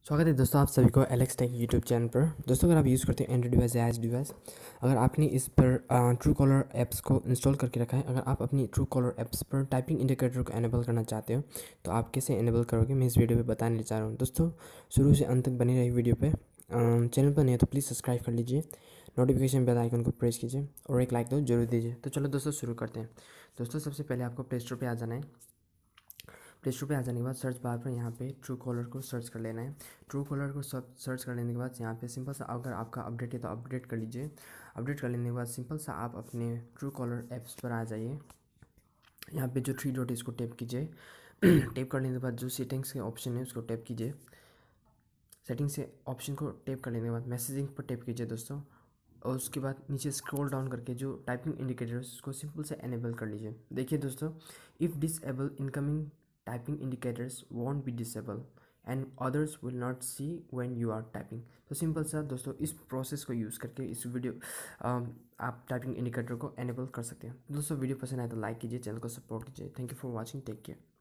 स्वागत है दोस्तों आप सभी को एलेक्स टेक यूट्यूब चैनल पर। दोस्तों अगर आप यूज़ करते हैं एंड्रॉइड डिवाइस या एच डिवाइस, अगर आपने इस पर ट्रू कॉलर ऐप्स को इंस्टॉल करके रखा है, अगर आप अपनी ट्रू कॉलर ऐप्स पर टाइपिंग इंडिकेटर को एनेबल करना चाहते हो तो आप कैसे एनेबल करोगे मैं इस वीडियो पे बताने जा रहा हूँ। दोस्तों शुरू से अंत तक बनी रही वीडियो पे। चैनल पर नहीं है तो प्लीज़ सब्सक्राइब कर लीजिए, नोटिफिकेशन बेल आइकन को प्रेस कीजिए और एक लाइक तो जरूर दीजिए। तो चलो दोस्तों शुरू करते हैं। दोस्तों सबसे पहले आपको प्ले स्टोर पर आ जाना है। प्ले स्टोर पे आ जाने के बाद सर्च बार पर यहाँ पे ट्रू कॉलर को सर्च कर लेना है। ट्रू कॉलर को सर्च कर लेने के बाद यहाँ पे सिंपल सा अगर आपका अपडेट है तो अपडेट कर लीजिए। अपडेट कर लेने के बाद सिंपल सा आप अपने ट्रू कॉलर ऐप्स पर आ जाइए। यहाँ पे जो थ्री डॉट है इसको टैप कीजिए। टैप करने के बाद जो सेटिंग्स के ऑप्शन है उसको टैप कीजिए। सेटिंग से ऑप्शन को टैप कर लेने के बाद मैसेजिंग पर टैप कीजिए दोस्तों, और उसके बाद नीचे स्क्रॉल डाउन करके जो टाइपिंग इंडिकेटर है उसको सिंपल से एनेबल कर लीजिए। देखिए दोस्तों, if disable incoming typing indicators won't be disable and others will not see when you are typing. तो सिंपल सा दोस्तों इस प्रोसेस को यूज़ करके इस वीडियो आप टाइपिंग इंडिकेटर को एनेबल कर सकते हैं। दोस्तों वीडियो पसंद आए तो लाइक कीजिए, चैनल को सपोर्ट कीजिए। Thank you for watching, take care.